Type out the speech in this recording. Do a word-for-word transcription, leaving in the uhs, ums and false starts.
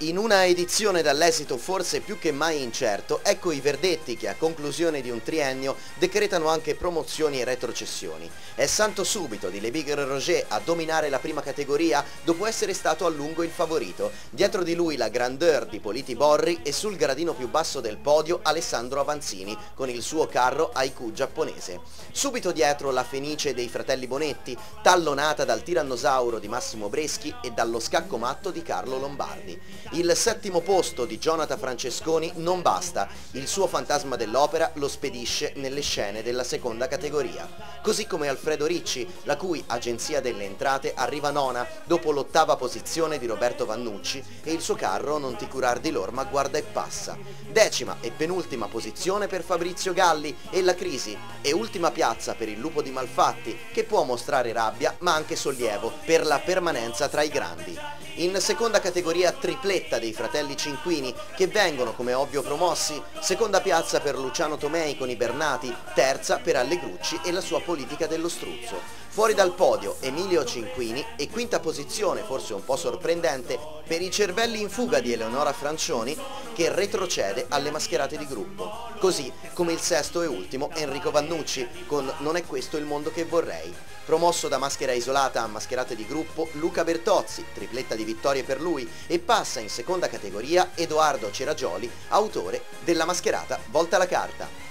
In una edizione dall'esito forse più che mai incerto, ecco i verdetti che a conclusione di un triennio decretano anche promozioni e retrocessioni. È Santo Subito di Le Bigre Roger a dominare la prima categoria dopo essere stato a lungo il favorito. Dietro di lui la grandeur di Politi Borri e sul gradino più basso del podio Alessandro Avanzini con il suo carro Haiku giapponese. Subito dietro la Fenice dei fratelli Bonetti, tallonata dal tirannosauro di Massimo Breschi e dallo scacco matto di Carlo Lombardi. Il settimo posto di Jonathan Francesconi non basta, il suo fantasma dell'opera lo spedisce nelle scene della seconda categoria. Così come Alfredo Ricci, la cui Agenzia delle Entrate arriva nona dopo l'ottava posizione di Roberto Vannucci e il suo carro Non ti curar di Lorma guarda e passa. Decima e penultima posizione per Fabrizio Galli e La Crisi e ultima piazza per il Lupo di Malfatti che può mostrare rabbia ma anche sollievo per la permanenza tra i grandi. In seconda categoria tripletta dei fratelli Cinquini che vengono come ovvio promossi, seconda piazza per Luciano Tomei con i Bernati, terza per Allegrucci e la sua politica dello struzzo. Fuori dal podio Emilio Cinquini e quinta posizione, forse un po' sorprendente, per i cervelli in fuga di Eleonora Francioni che retrocede alle mascherate di gruppo. Così come il sesto e ultimo Enrico Vannucci con Non è questo il mondo che vorrei. Promosso da maschera isolata a mascherate di gruppo Luca Bertozzi, tripletta di vittorie per lui, e passa in seconda categoria Edoardo Ceragioli, autore della mascherata Volta la carta.